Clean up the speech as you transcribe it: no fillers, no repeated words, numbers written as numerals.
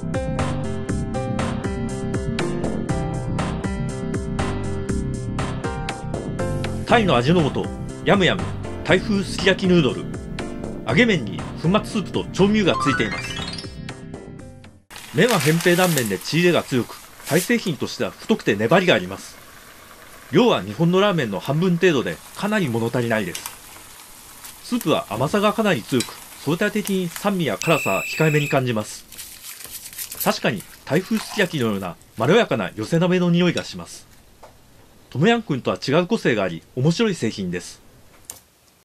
タイの味の素ヤムヤムタイ風すき焼きヌードル。揚げ麺に粉末スープと調味料がついています。麺は扁平断面で血入れが強く、タイ製品としては太くて粘りがあります。量は日本のラーメンの半分程度でかなり物足りないです。スープは甘さがかなり強く、相対的に酸味や辛さは控えめに感じます。確かにタイ風すき焼きのようなまろやかな寄せ鍋の匂いがします。トムヤンクンとは違う個性があり面白い製品です。